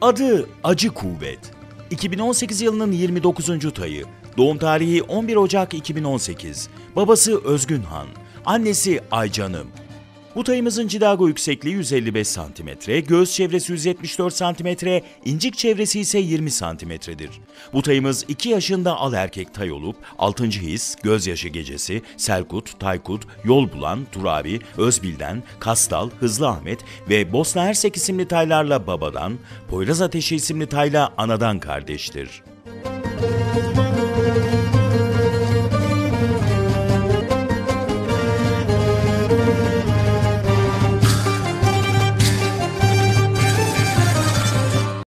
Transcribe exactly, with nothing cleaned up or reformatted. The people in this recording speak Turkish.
Adı Acı Kuvvet. iki bin on sekiz yılının yirmi dokuzuncu tayı. Doğum tarihi on bir Ocak iki bin on sekiz. Babası Özgün Han. Annesi Aycanım. Bu tayımızın cidago yüksekliği yüz elli beş santimetre, göğüs çevresi yüz yetmiş dört santimetre, incik çevresi ise yirmi santimetredir. Bu tayımız iki yaşında al erkek tay olup altıncı his, gözyaşı gecesi, Selkut, Taykut, Yol Bulan, Turabi, Özbil'den, Kastal, Hızlı Ahmet ve Bosna Hersek isimli taylarla babadan, Poyraz Ateşi isimli tayla anadan kardeştir.